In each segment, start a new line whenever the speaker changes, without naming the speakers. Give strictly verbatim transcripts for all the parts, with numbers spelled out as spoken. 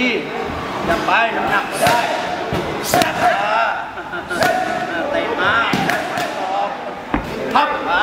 ดีอย่าไปน้ำหนักไม่ได้เตะมาพับไป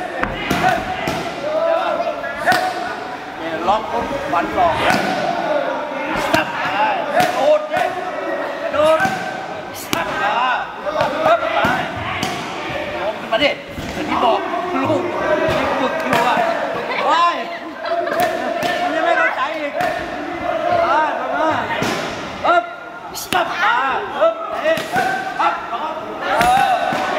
เนี่ยล็อกปุ๊บฟันหลอกสับไปโดดเลยโดดสับมาพับไปลงขึ้นมาดิเดี๋ยวพี่บอกลูกที่ฝึกอยู่อ่ะว้ายมันยังไม่เข้าใจอีกว้ายมามาปึ๊บสับมาปึ๊บเอ๊ะพับพับเออ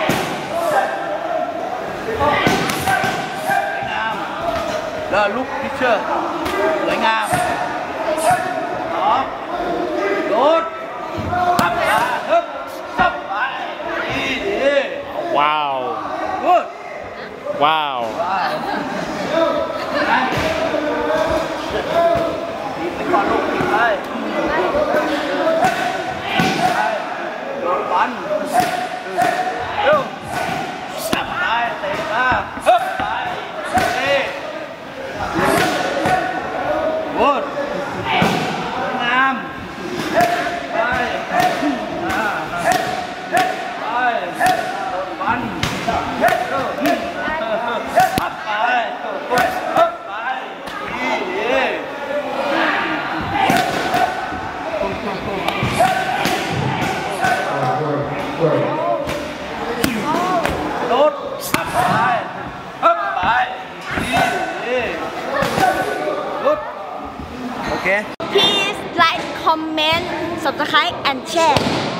สวยงามแล้วลุกพิชเชอร์สวยงามต่อโดดพับมาปึ๊บสับไปดีดี
ว้าว
good
ว้าว
ดีไปก่อนลูกดีไปโดนบอลเร็วสับไปเตะมาฮึบไปเอ๊ะ good งามไปอ่าไปโดนบอลพับไปพับไปดีดีโดดพับไปพับไปดีดีลุกโอเค
Please like comment subscribe and share